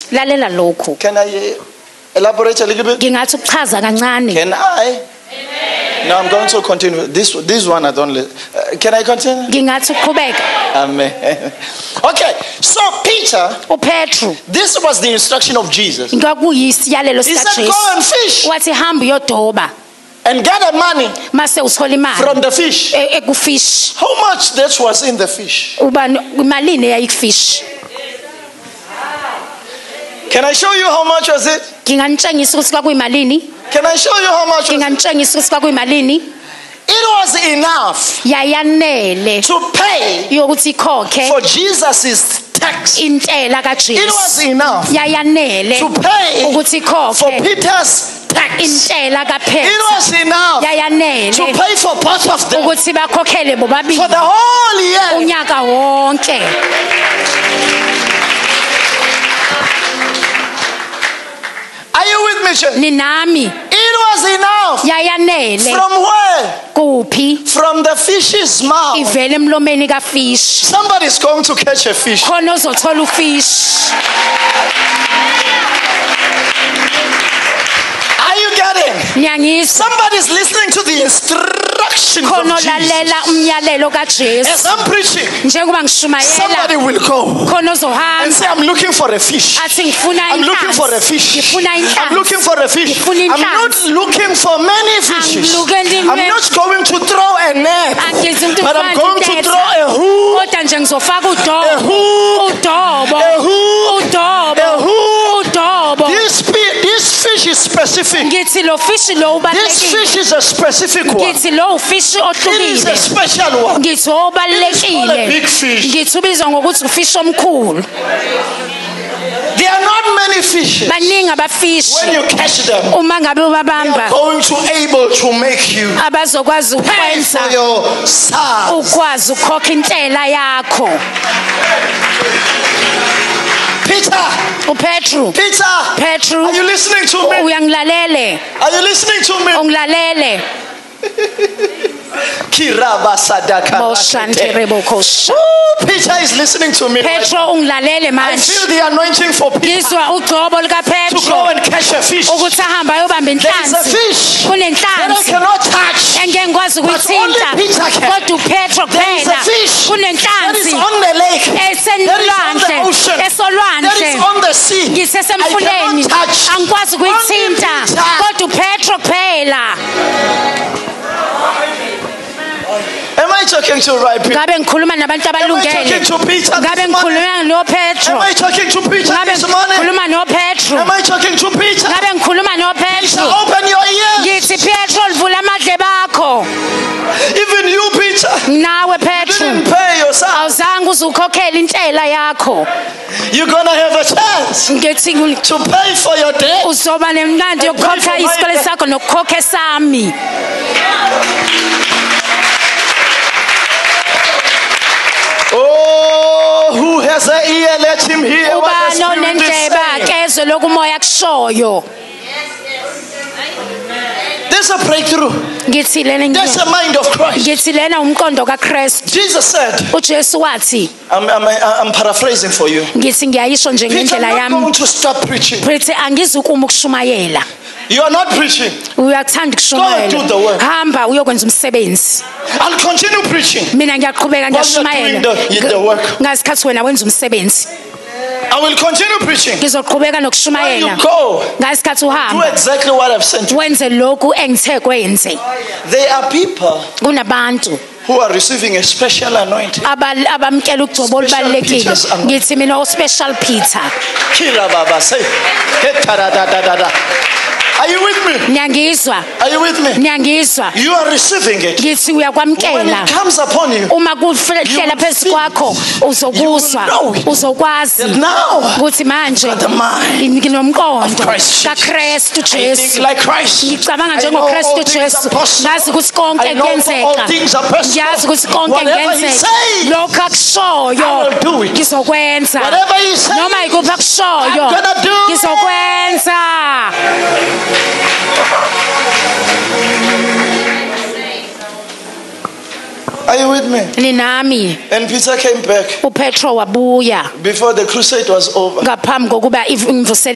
lalela lokho. Can I elaborate a little bit? Ngingathi ukuchaza kancane. Can I? No, I'm going to continue. This one I don't. Can I continue? Ngingathi uqhubeka. Amen. Okay, so Peter, uPetru, this was the instruction of Jesus. ngakuyisiyalelo He sika said, Jesu. go and fish Wathi hamba uyodoba and gather money mase uthola imali from the fish. ekufish. How much that was in the fish? Uba imalini eyayikufish. Can I show you how much was it? Nginganitshengisa ukuthi kwakuyimalini. Can I show you how much was it? Nginganitshengisa ukuthi kwakuyimalini. It was enough Yayanele to pay yokuthi ikhokhe for Jesus' tax. intela It kaJesu. was enough Yayanele to pay ukuthi for ikhokhe Peter's tax. intela It kaPetru. was enough to Yayanele pay for both of them ukuthi bakhokhele bobabili for the whole year. unyaka wonke. Are you with me, church? Ninami It was enough. yayanele From where? kuphi From the fish's mouth. ivele emlomeni kafish. Somebody's going to catch a fish. Khona uzothola ufish. Are you getting? Nyangisa Somebody's listening to the instructions of khona Jesus. lalela umyalelo kaJesu. As I'm preaching, Njengoba ngishumayela somebody will go khona and uzohamba say, I'm looking for a fish. athi ngifuna I'm looking for a fish. ngifuna I'm inhlanzi. looking for a fish. Ngifuna I'm not inhlanzi. looking for many fishes. Angilukeli I'm not going to throw a net, Angizi umuntu but I'm ufana going to intetha. throw a hook. Kodwa nje ngizofaka A udobo. hook. Udobo. A hook. Udobo. A hook. Udobo. This fish is specific. Ngithi lo fish lo This ubalekile. fish is a specific one. Ngithi lo fish It is a ohlukile. special one. Ngithi It is called a obalekile. big fish. Ngithi ubizwa ngokuthi ufish omkhulu. There are not many fishes. Baningi abafish When you catch them, uma ngabe they are ubabamba going to able to make you abazokwazi pay ukwenza for your SARS. ukwazi ukhokha intela yakho. Peter, uPetru Peter, are you listening to me? uyangilalele Are you listening to me? ungilalele Kiraba sadaka. boshantere bokosha. Woo, Peter is listening to me. Right Petro now. ungilalele I manje. feel the anointing for Peter Ngizwa ugcobo lika to go Petro and catch a fish. ukuthi ahamba ayobamba There is a inhlanzi. fish that I Kunenhlanzi cannot touch. engeke ngikwazi But only ukuyithinta Peter can. kodwa uPetro There is a kuphela. fish that is Kunenhlanzi on the lake. That is on the esenolwandle ocean. That esolwandle is on the sea. I ngisesemfuleni cannot touch. angikwazi ukuyithinta Only Peter. kodwa uPetro kuphela. Am I talking to right people? Ngabe ngikhuluma nabantu Am I abalungele. talking to Peter Ngabe this morning? ngikhuluma noPetro. Am I talking to Peter Ngabe this morning? ngikhuluma noPetro. Am I talking to Peter? Ngabe ngikhuluma Peter, noPetro. open your ears. Ngithi Petro livula amadlebe akho. Even you, Peter, Nawe Petro didn't pay yourself. awuzange uzukhokhela intela yakho. You're gonna have a chance Ngithi to pay for your debt. uzoba nemnandi yokukhokha isikole sakho nokukhokha sami. Oh, who has an ear? Let him hear what the Ubani Spirit is onendlebe saying. akezwe lokumoya kushoyo. There's a breakthrough. Ngithi lena There's a mind of Christ. ngithi lena umqondo kaKristu. Jesus said, uJesu wathi I'm paraphrasing for you. ngithi ngiyayisho nje Peter, ngendlela I'm not yami. going to stop preaching. Prithi angizukuma ukushumayela. You are not preaching. Uyathanda Go and do the ukushumayela. work. Hamba uyokwenza umsebenzi. I'll continue preaching. Mina ngiyaqhubeka While you're doing the work. ngasikhathi wena wenza umsebenzi. I will continue preaching. Ngizoqhubeka While nokushumayela. you go, Ngasikhathi do uhamba exactly what I've sent you. wenze lokhu engithe kwenze. There are people Kunabantu who are receiving a special anointing. abamkela ugcobo olubalekile. Peter's anointing. Ngithi mina uSpecial Peter. Kira baba say, "Ketara-da-da-da-da." Are you with me? Niyangizwa? Are you with me? Niyangizwa? You are receiving it. Ngithi When uyakwamkela. it comes upon you, Uma kufihlela phezu kwakho uzokuzwa know it. uzokwazi that now ukuthi manje the mind nginomqondo Christ Jesus. kaKristu I think Jesu. like Christ. Ngicabanga I know njengoKristu all things Jesu. are possible. Ngazi ukuthi konke I know all kuyenzeka. things are possible. Ngiyazi ukuthi konke Whatever he kuyenzeka. says, Lokho akushoyo I will do it. ngizokwenza. Whatever he says, Noma ikuphi akushoyo I'm gonna do it. ngizokwenza. Are you with me? Ninami. And Peter came back uPetro wabuya before the crusade was over. ngaphambi kokuba imvusela